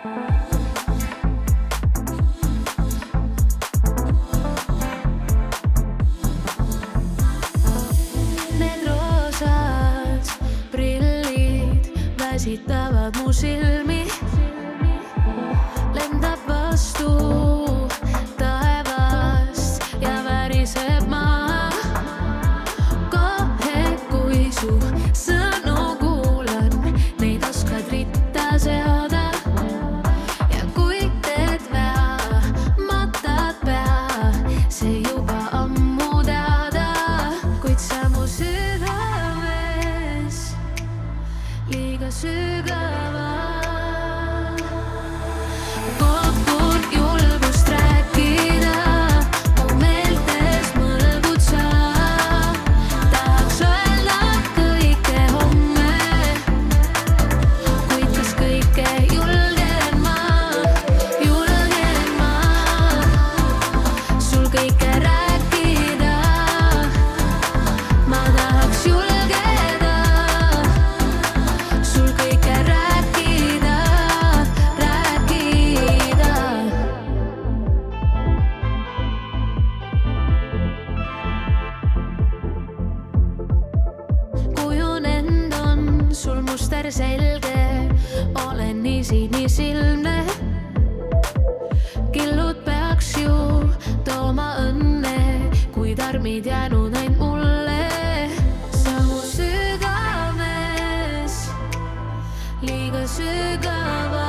Need roosad prillid väsitavad mu silmi, lendab vastu taevast ja väriseb maa. Kohe kui su sõnu kuulan, neid oskad ritta seada. Ja kui teed vea, matad pea, see juba ammu teada. Kuid sa mu südames liiga sügava. Kogun julgust rääkida, mu meeltes mõlgud sa. Tahaks öelda kõike homme, kuid kas kõike julgen ma sul kõike rääkida. Ma tahaks julgeda sul kõike rääkida. Kujunenud on sul muster selge, olen nii sinisilmne. Killud peaks ju tooma õnne, kuid armid jäänud ainult mulle. Sa mu südames liiga sügava.